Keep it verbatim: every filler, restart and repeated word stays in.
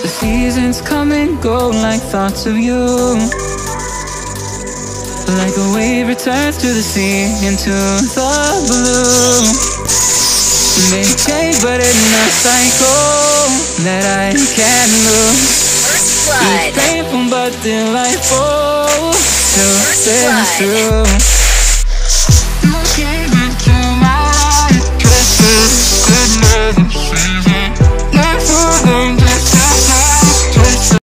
The seasons come and go like thoughts of you. Like a wave returns to the sea, into the blue. They change but in a cycle that I can't lose. It's painful but delightful to live through.